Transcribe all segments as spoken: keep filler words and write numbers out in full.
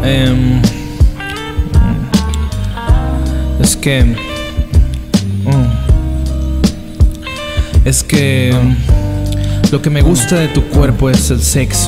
Eh, es que... Mm, es que... Lo que me gusta de tu cuerpo es el sexo.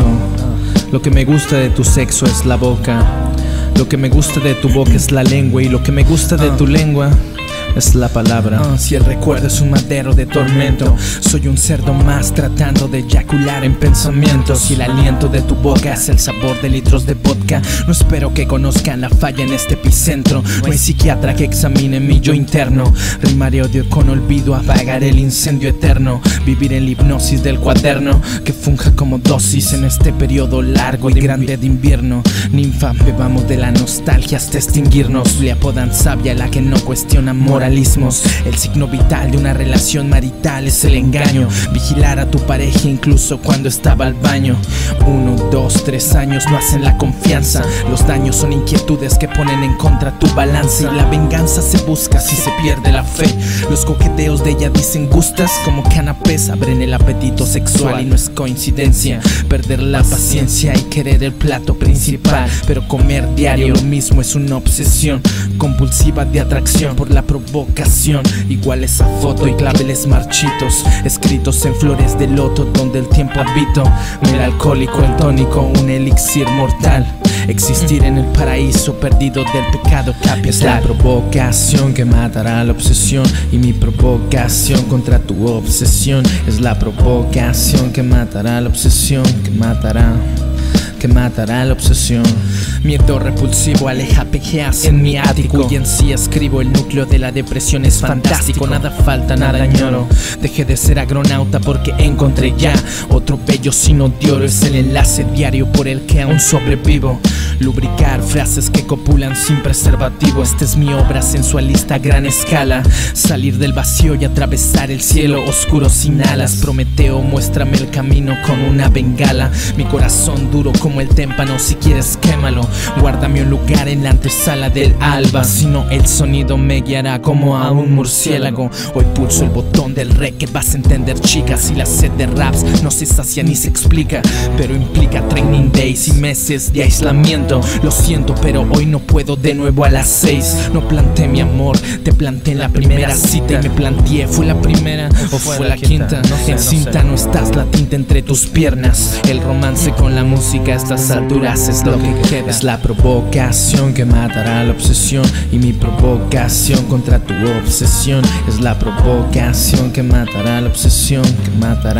Lo que me gusta de tu sexo es la boca. Lo que me gusta de tu boca es la lengua. Y lo que me gusta de tu lengua es la palabra. uh, Si el recuerdo es un madero de tormento, soy un cerdo más tratando de eyacular en pensamientos. Si el aliento de tu boca es el sabor de litros de vodka, no espero que conozcan la falla en este epicentro. No hay psiquiatra que examine mi yo interno. Rimaré odio con olvido, apagar el incendio eterno. Vivir en la hipnosis del cuaderno, que funja como dosis en este periodo largo y grande de invierno. Ninfa, bebamos de la nostalgia hasta extinguirnos. Le apodan sabia la que no cuestiona moral. El signo vital de una relación marital es el engaño. Vigilar a tu pareja incluso cuando estaba al baño. Uno, dos, tres años no hacen la confianza. Los daños son inquietudes que ponen en contra tu balanza. Y la venganza se busca si se pierde la fe. Los coqueteos de ella dicen gustas como canapés. Abren el apetito sexual y no es coincidencia perder la paciencia y querer el plato principal. Pero comer diario lo mismo es una obsesión compulsiva de atracción por la provocación. Igual esa foto y claveles marchitos escritos en flores de loto donde el tiempo habito. Melancólico el tónico, un elixir mortal. Existir en el paraíso perdido del pecado capital. Es la provocación que matará la obsesión. Y mi provocación contra tu obsesión es la provocación que matará la obsesión. Que matará que matará la obsesión. Miedo repulsivo aleja pejeas en mi ático. Y en sí escribo el núcleo de la depresión es fantástico. Nada falta, nada añoro. Dejé de ser agronauta porque encontré ya otro bello signo de oro. Es el enlace diario por el que aún sobrevivo. Lubricar frases que copulan sin preservativo. Esta es mi obra sensualista a gran escala. Salir del vacío y atravesar el cielo oscuro sin alas. Prometeo, muéstrame el camino con una bengala. Mi corazón duro como el témpano, si quieres quémalo. Guárdame un lugar en la antesala del alba. Si no, el sonido me guiará como a un murciélago. Hoy pulso el botón del rec que vas a entender, chicas. Y la sed de raps no se sacia ni se explica, pero implica training days y meses de aislamiento. Lo siento, pero hoy no puedo de nuevo a las seis. No planté mi amor, te planté en la primera cita. Y me planteé, ¿fue la primera o fue la quinta? En cinta no estás, la tinta entre tus piernas. El romance con la música a estas alturas es lo que queda. Es la provocación que matará la obsesión. Y mi provocación contra tu obsesión es la provocación que matará la obsesión. Que matará,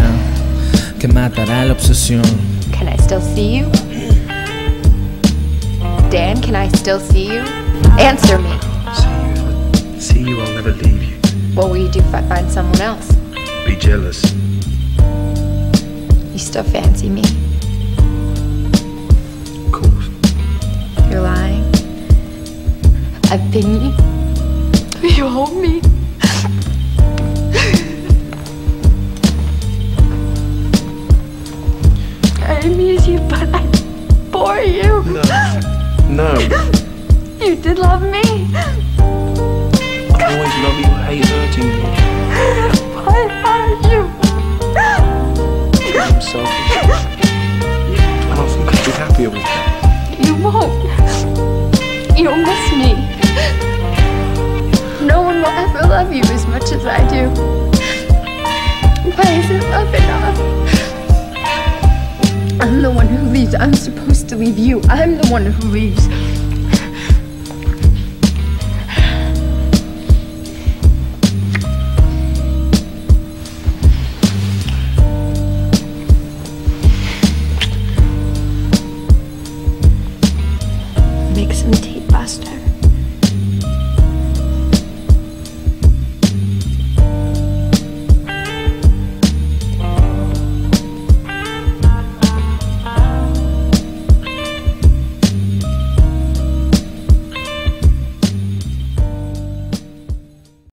que matará la obsesión. Can I still see you? Dan, can I still see you? Answer me. See you. See you, I'll never leave you. What will you do if I find someone else? Be jealous. You still fancy me? Of course. You're lying. I've been you. You hold me. I amuse you, but I bore you. No. No. You did love me. I always love you, I hate hurting you. Why are you? I'm selfish. And I think I'd be happier with that. You won't. You'll miss me. No one will ever love you as much as I do. Why isn't love enough? I'm the one who leaves. I'm supposed to leave you. I'm the one who leaves. Make some tea, Buster.